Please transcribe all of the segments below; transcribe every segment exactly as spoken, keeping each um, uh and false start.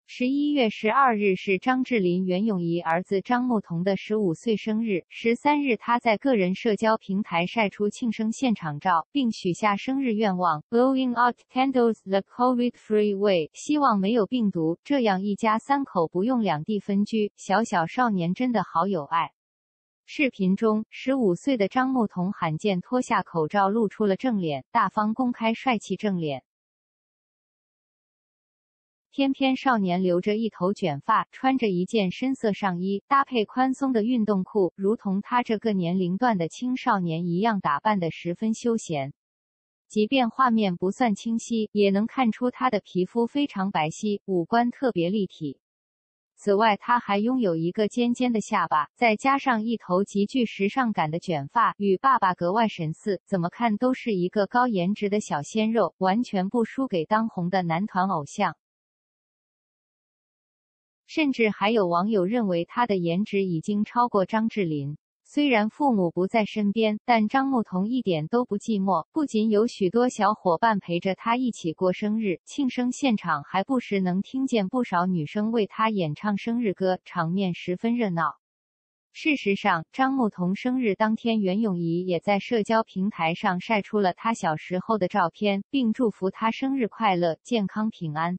十一月十二日是张智霖袁咏仪儿子张牧童的十五岁生日。十三日，他在个人社交平台晒出庆生现场照，并许下生日愿望 ：Blowing out candles the COVID-free way， 希望没有病毒，这样一家三口不用两地分居。小小少年真的好有爱。视频中，十五岁的张牧童罕见脱下口罩，露出了正脸，大方公开帅气正脸。翩翩少年留着一头卷发，穿着一件深色上衣，搭配宽松的运动裤，如同他这个年龄段的青少年一样，打扮得十分休闲。即便画面不算清晰，也能看出他的皮肤非常白皙，五官特别立体。此外，他还拥有一个尖尖的下巴，再加上一头极具时尚感的卷发，与爸爸格外神似，怎么看都是一个高颜值的小鲜肉，完全不输给当红的男团偶像。甚至还有网友认为他的颜值已经超过张智霖。虽然父母不在身边，但张牧童一点都不寂寞，不仅有许多小伙伴陪着他一起过生日，庆生现场还不时能听见不少女生为他演唱生日歌，场面十分热闹。事实上，张牧童生日当天，袁咏仪也在社交平台上晒出了他小时候的照片，并祝福他生日快乐、健康平安。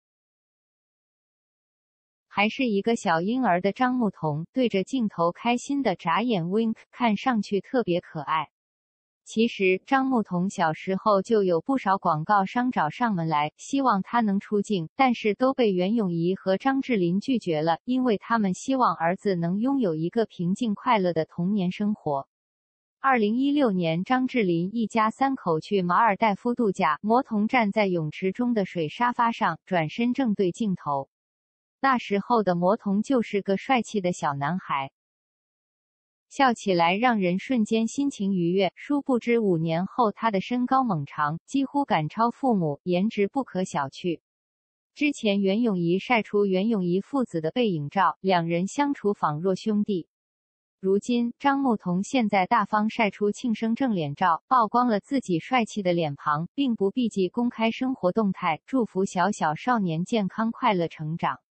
还是一个小婴儿的张牧童，对着镜头开心的眨眼 wink， 看上去特别可爱。其实，张牧童小时候就有不少广告商找上门来，希望他能出镜，但是都被袁咏仪和张智霖拒绝了，因为他们希望儿子能拥有一个平静快乐的童年生活。二零一六年，张智霖一家三口去马尔代夫度假，魔童站在泳池中的水沙发上，转身正对镜头。那时候的魔童就是个帅气的小男孩，笑起来让人瞬间心情愉悦。殊不知五年后，他的身高猛长，几乎赶超父母，颜值不可小觑。之前袁咏仪晒出袁咏仪父子的背影照，两人相处仿若兄弟。如今，张牧童现在大方晒出庆生正脸照，曝光了自己帅气的脸庞，并不避忌公开生活动态，祝福小小少年健康快乐成长。